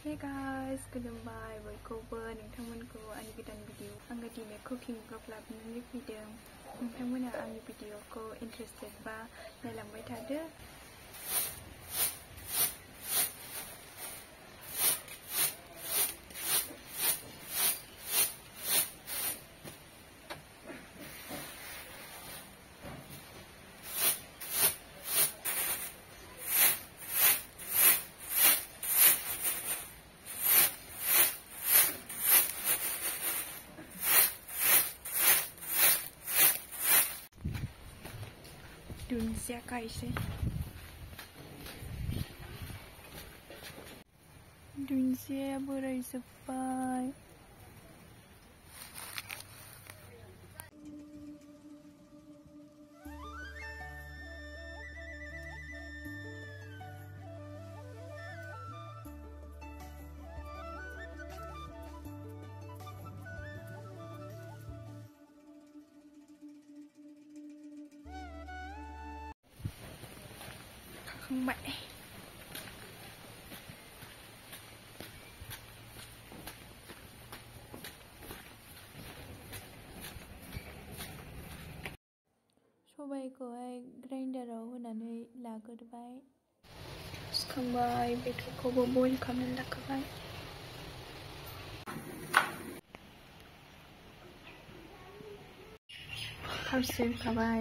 Hey guys, खुलुमबाय बयखौबो नोंथांमोनखौ आंनि गोदान भिडिअ आङो दिनै कुकिं ब्लग लाबोनानै फैदों। नोंथांमोना आंनि भिडिअखौ इन्टारेस्टेड बा नायलांबाय थादो। दुन्दिया गायसै दुन्दिया बोरायजोब्बाय। खांबाय सबायखौहाय ग्राइन्डाराव होनानै लाग्रोबाय, सुखांबाय, बेदरखौबो बयल खालामनानै लाखाबाय। थाव सेरखाबाय,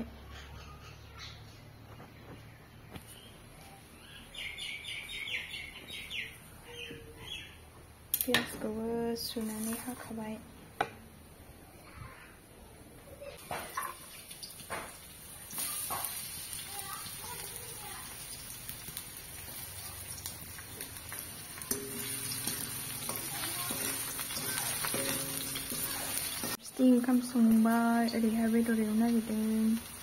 पियाजखौबो सुनानै हाखाबाय। ओंखाम संबाय, ओरैहाय बेदर एवनो नागिरदों।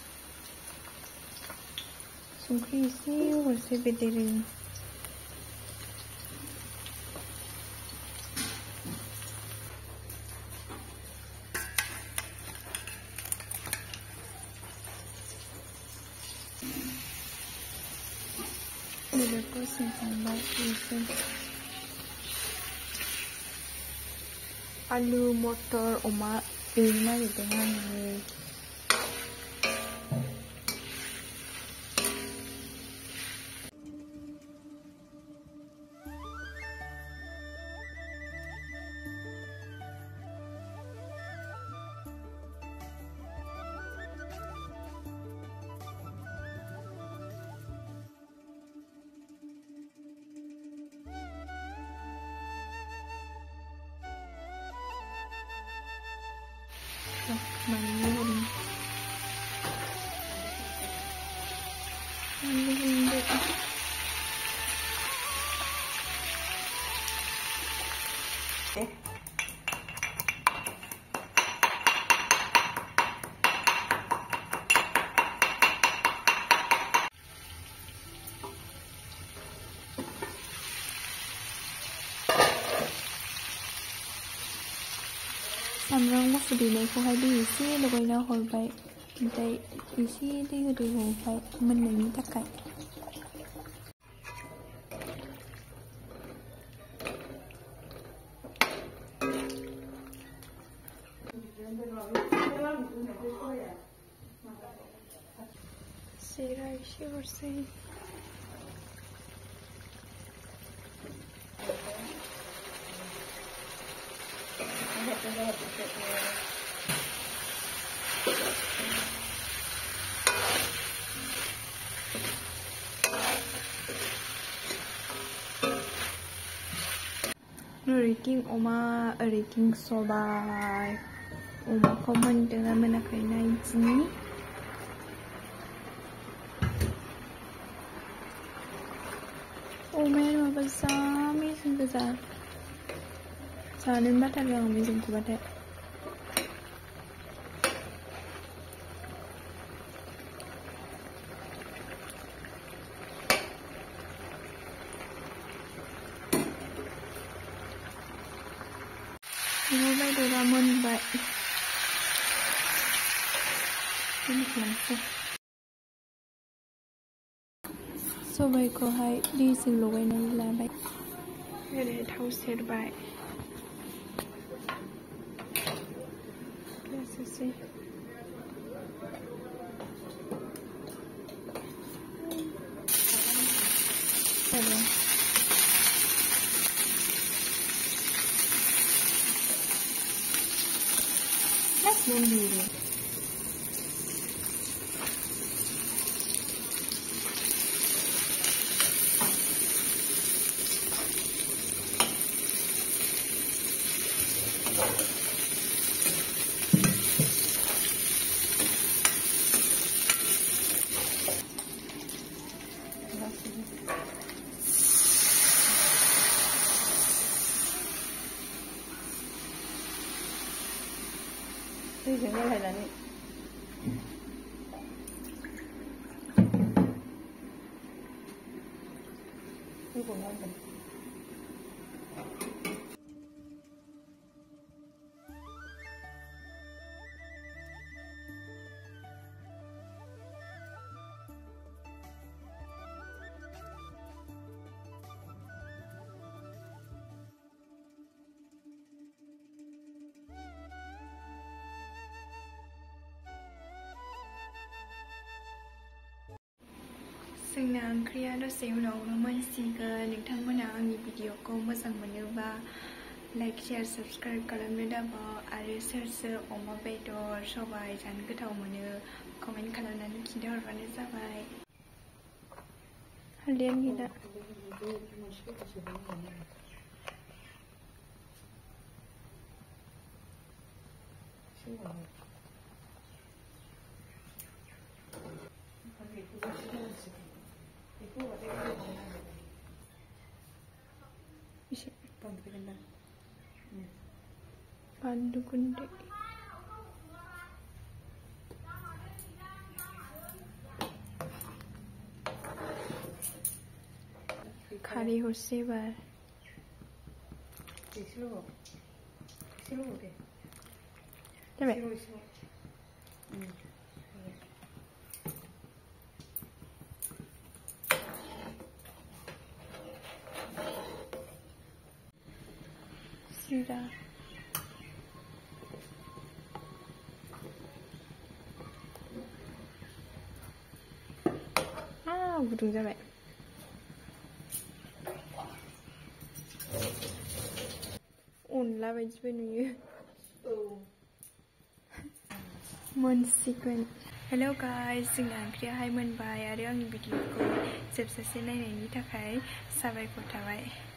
संख्रि एसे हरसै बेदेरो। बेदरखौ संखांबाय एसे। आलु मटर अमा एवनो नागिरदों आङो। सामब्राम गुफुर देनायखौहाय दै एसे लगायना हरबाय, ओमफ्राय एसे दै होदेरबावबाय मोननायनि थाखाय। जिरा एसे हरसै। ओरैथिं अमा, ओरैथिं सबाय। अमाखौ मोनदोंना मोनाखै नायदिनि। अमाया माबा जा मेजेम गोजा, जानोनो बाथारो आं मेजेमखौबाथाय। अमा बेदरा मोनबाय, दोनथ'नोसै। सबायखौहाय दैजों लगायनानै लाबाय, ओरै थाव सेरबाय लोगोसे Mandiri. Đây là cái này là này. Cái của ngon rồi. जोंना ओंख्रिया दसे उनावनो मोनसिगोन नोंथांमोना आंनि भिडिअखौ मोजां मोनोबा लाइक शेयार साबस्क्राइब खालामनो दाबाव आरो सोर सोर अमा बेदर सबाय जानो गोथाव मोनो कमेन्ट खालामनानै खिन्थाहरबानो जाबाय हालदैयानो गैला Pandu gundi खारै हरसै एबार जाबाय जिरा गुदुं जाबाय अनला बायदिबो नुयो मोनसिगोन हेलौ गाइस जोंना ओंख्रियाहाय मोनबाय आरो आंनि भिडिअखौ जोबजासे नायनायनि थाखाय साबायखर थाबाय